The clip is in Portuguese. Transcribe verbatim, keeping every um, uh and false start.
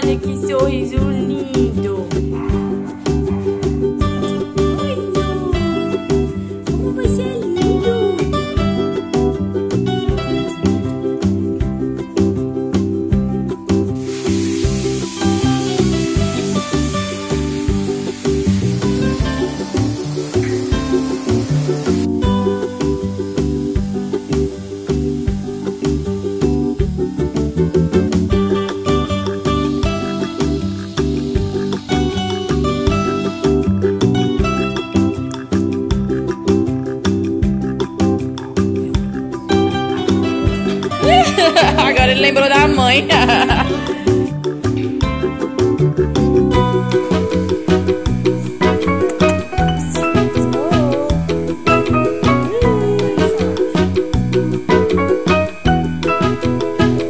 Olha que sorriso lindo. Como você é lindo. Agora ele lembrou da mãe.